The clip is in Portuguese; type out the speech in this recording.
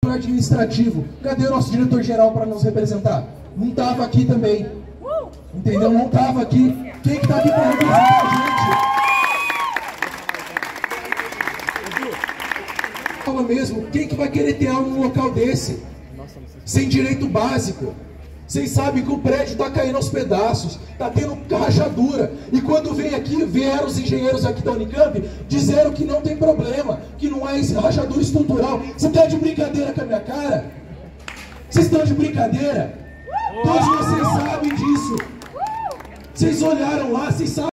administrativo. Cadê o nosso diretor-geral para nos representar? Não estava aqui também. Entendeu? Não estava aqui. Quem que tá aqui para representar a gente? Fala mesmo, quem que vai querer ter aula num local desse? Sem direito básico. Vocês sabem que o prédio está caindo aos pedaços, está tendo rachadura. E quando vem aqui, vieram os engenheiros aqui da Unicamp, disseram que não tem problema, que não é rachadura estrutural. Você está de brincadeira com a minha cara? Vocês estão de brincadeira? Todos vocês sabem disso. Vocês olharam lá, vocês sabem.